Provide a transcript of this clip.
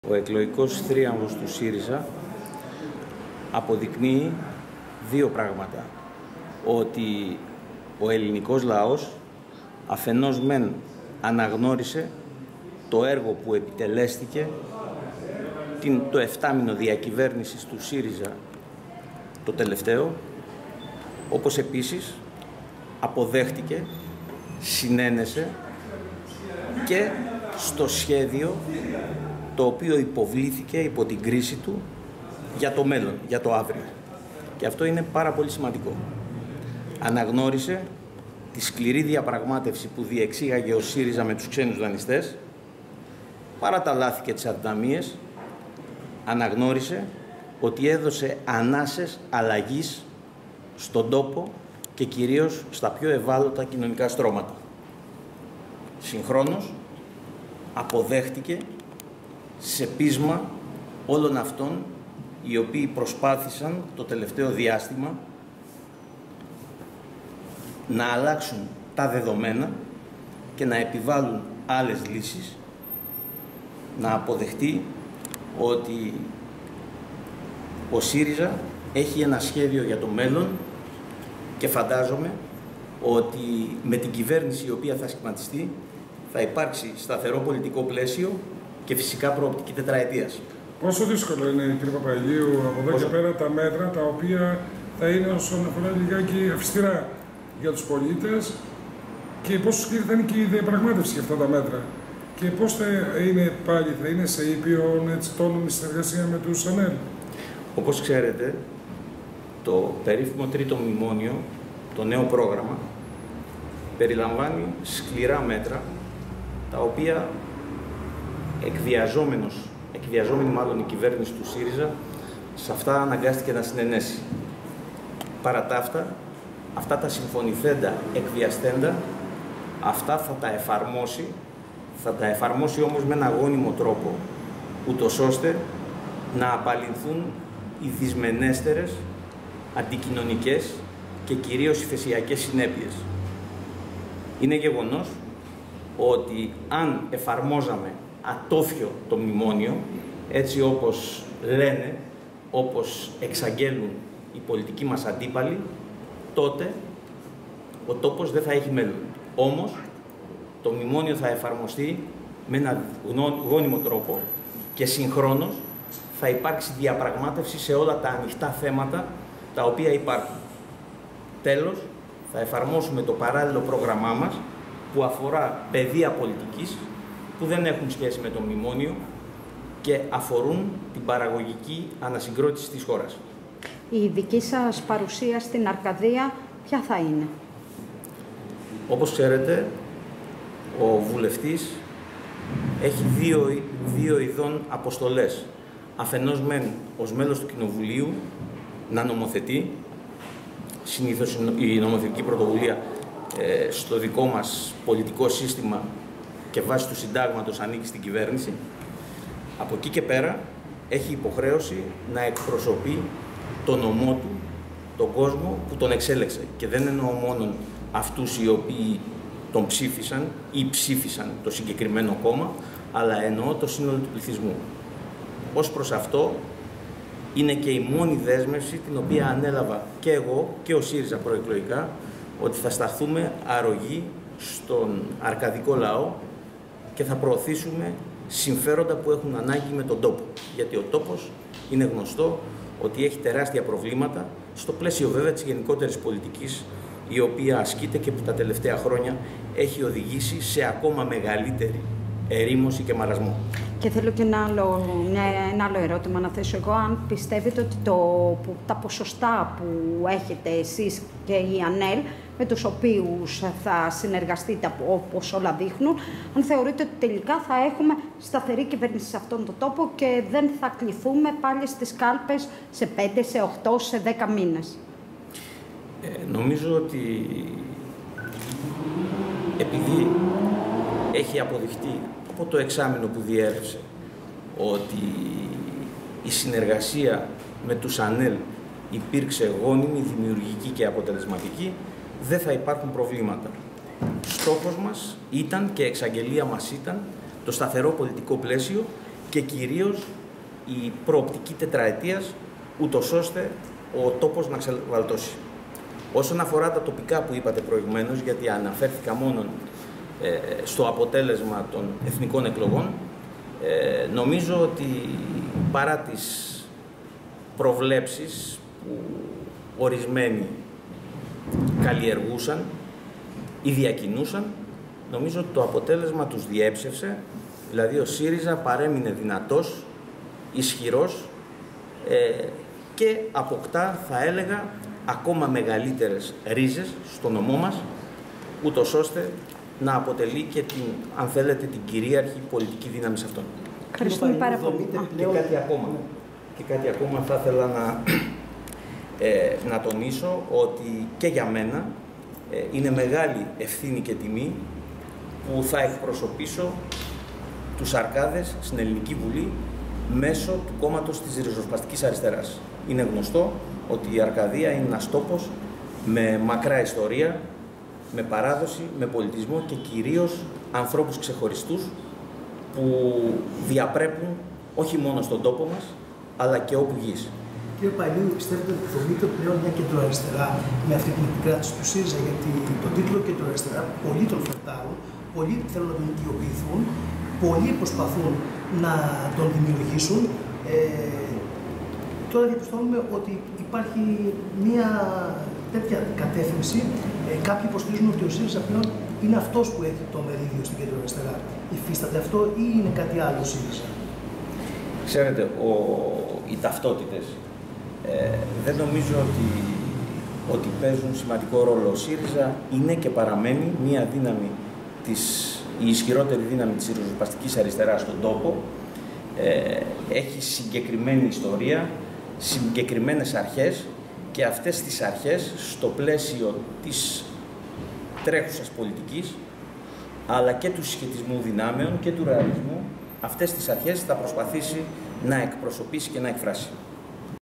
Ο εκλογικός θρίαμβος του ΣΥΡΙΖΑ αποδεικνύει δύο πράγματα. Ότι ο ελληνικός λαός αφενός μεν αναγνώρισε το έργο που επιτελέστηκε το 7μηνο διακυβέρνησης του ΣΥΡΙΖΑ το τελευταίο, όπως επίσης αποδέχτηκε, συνένεσε και στο σχέδιο το οποίο υποβλήθηκε υπό την κρίση του για το μέλλον, για το αύριο. Και αυτό είναι πάρα πολύ σημαντικό. Αναγνώρισε τη σκληρή διαπραγμάτευση που διεξήγαγε ο ΣΥΡΙΖΑ με τους ξένους δανειστές, παρά τα λάθη και τις αδυναμίες, αναγνώρισε ότι έδωσε ανάσες αλλαγής στον τόπο και κυρίως στα πιο ευάλωτα κοινωνικά στρώματα. Συγχρόνως, αποδέχτηκε σε πείσμα όλων αυτών οι οποίοι προσπάθησαν το τελευταίο διάστημα να αλλάξουν τα δεδομένα και να επιβάλλουν άλλες λύσεις, να αποδεχτεί ότι ο ΣΥΡΙΖΑ έχει ένα σχέδιο για το μέλλον και φαντάζομαι ότι με την κυβέρνηση η οποία θα σχηματιστεί θα υπάρξει σταθερό πολιτικό πλαίσιο και φυσικά προοπτική τετραετίας. Πόσο δύσκολο είναι, κύριε Παπαγείου, από εδώ και πέρα τα μέτρα τα οποία θα είναι όσον αφορά λιγάκι αυστηρά για τους πολίτες και πόσο σκληρή θα είναι και η διαπραγμάτευση για αυτά τα μέτρα και πώς θα είναι πάλι, θα είναι σε ήπιο τόνιμη συνεργασία με τους ΑΝΕΛ. Όπως ξέρετε, το περίφημο τρίτο μνημόνιο, το νέο πρόγραμμα, περιλαμβάνει σκληρά μέτρα τα οποία εκβιαζόμενη μάλλον η κυβέρνηση του ΣΥΡΙΖΑ, σε αυτά αναγκάστηκε να συνενέσει. Παρά τα αυτά τα συμφωνηθέντα εκβιαστέντα, αυτά θα τα εφαρμόσει όμως με ένα αγώνιμο τρόπο, ούτως ώστε να απαλληλθούν οι δυσμενέστερες, αντικοινωνικές και κυρίως ηφαισιακές συνέπειες. Είναι γεγονός ότι αν εφαρμόζαμε ατόφιο το μνημόνιο, έτσι όπως λένε, όπως εξαγγέλουν οι πολιτικοί μας αντίπαλοι, τότε ο τόπος δεν θα έχει μέλλον. Όμως, το μνημόνιο θα εφαρμοστεί με ένα γόνιμο τρόπο και συγχρόνως θα υπάρξει διαπραγμάτευση σε όλα τα ανοιχτά θέματα τα οποία υπάρχουν. Τέλος, θα εφαρμόσουμε το παράλληλο πρόγραμμά μας που αφορά πεδία πολιτικής που δεν έχουν σχέση με το μνημόνιο και αφορούν την παραγωγική ανασυγκρότηση της χώρας. Η δική σας παρουσία στην Αρκαδία ποια θα είναι? Όπως ξέρετε, ο βουλευτής έχει δύο ειδών αποστολές. Αφενός μεν ως μέλος του Κοινοβουλίου να νομοθετεί, συνήθως η νομοθετική πρωτοβουλία στο δικό μας πολιτικό σύστημα και βάσει του συντάγματος ανήκει στην κυβέρνηση. Από εκεί και πέρα έχει υποχρέωση να εκπροσωπεί τον νομό του, τον κόσμο που τον εξέλεξε. Και δεν εννοώ μόνο αυτούς οι οποίοι τον ψήφισαν ή ψήφισαν το συγκεκριμένο κόμμα, αλλά εννοώ το σύνολο του πληθυσμού. Ως προς αυτό είναι και η μόνη δέσμευση την οποία ανέλαβα και εγώ και ο ΣΥΡΙΖΑ προεκλογικά, ότι θα σταθούμε αρρωγοί στον αρκαδικό λαό και θα προωθήσουμε συμφέροντα που έχουν ανάγκη με τον τόπο. Γιατί ο τόπος είναι γνωστό ότι έχει τεράστια προβλήματα στο πλαίσιο βέβαια της γενικότερης πολιτικής, η οποία ασκείται και που τα τελευταία χρόνια έχει οδηγήσει σε ακόμα μεγαλύτερη ερήμωση και μαρασμό. Και θέλω και ένα άλλο ερώτημα να θέσω εγώ. Αν πιστεύετε ότι τα ποσοστά που έχετε εσείς και η ΑΝΕΛ, με τους οποίους θα συνεργαστείτε όπως όλα δείχνουν, αν θεωρείτε ότι τελικά θα έχουμε σταθερή κυβέρνηση σε αυτόν τον τόπο και δεν θα κληθούμε πάλι στις κάλπες σε 5, σε 8, σε 10 μήνες. Νομίζω ότι επειδή έχει αποδειχτεί από το εξάμηνο που διέρευσε ότι η συνεργασία με τους ΑΝΕΛ υπήρξε γόνιμη, δημιουργική και αποτελεσματική, δεν θα υπάρχουν προβλήματα. Στόχος μας ήταν και εξαγγελία μας ήταν το σταθερό πολιτικό πλαίσιο και κυρίως η προοπτική τετραετίας, ούτως ώστε ο τόπος να ξεβαλτώσει. Όσον αφορά τα τοπικά που είπατε προηγουμένως, γιατί αναφέρθηκα μόνο στο αποτέλεσμα των εθνικών εκλογών, νομίζω ότι παρά τις προβλέψεις που ορισμένοι καλλιεργούσαν ή διακινούσαν, νομίζω ότι το αποτέλεσμα τους διέψευσε, δηλαδή ο ΣΥΡΙΖΑ παρέμεινε δυνατός, ισχυρός και αποκτά, θα έλεγα, ακόμα μεγαλύτερες ρίζες στο νομό μας, ούτως ώστε να αποτελεί και την, αν θέλετε, την κυρίαρχη πολιτική δύναμη σε αυτόν. Ευχαριστούμε πάρα πολύ. Και κάτι ακόμα θα ήθελα να τονίσω, ότι και για μένα είναι μεγάλη ευθύνη και τιμή που θα εκπροσωπήσω τους Αρκάδες στην Ελληνική Βουλή μέσω του κόμματος της Ριζοσπαστικής Αριστεράς. Είναι γνωστό ότι η Αρκαδία είναι ένας τόπος με μακρά ιστορία, με παράδοση, με πολιτισμό και κυρίως ανθρώπους ξεχωριστούς που διαπρέπουν όχι μόνο στον τόπο μας, αλλά και όπου γης. Κύριε Παϊλίδη, πιστεύετε ότι δομείται πλέον μια κεντροαριστερά με αυτή την επικράτηση του ΣΥΡΙΖΑ? Γιατί τον τίτλο κεντροαριστερά πολλοί τον φερτάρουν, πολλοί θέλουν να τον οικειοποιηθούν, πολλοί προσπαθούν να τον δημιουργήσουν. Τώρα διαπιστώνουμε ότι υπάρχει μια τέτοια κατεύθυνση. Κάποιοι υποστηρίζουν ότι ο ΣΥΡΙΖΑ πλέον είναι αυτός που έχει το μερίδιο στην κεντροαριστερά. Υφίσταται αυτό ή είναι κάτι άλλο ο ΣΥΡΙΖΑ? Ξέρετε, οι ταυτότητες δεν νομίζω ότι παίζουν σημαντικό ρόλο. Ο ΣΥΡΙΖΑ είναι και παραμένει μια δύναμη, η ισχυρότερη δύναμη της ριζοσπαστικής αριστεράς στον τόπο. Έχει συγκεκριμένη ιστορία, συγκεκριμένες αρχές και αυτές τις αρχές στο πλαίσιο της τρέχουσας πολιτικής, αλλά και του συσχετισμού δυνάμεων και του ρεαλισμού, αυτές τις αρχές θα προσπαθήσει να εκπροσωπήσει και να εκφράσει.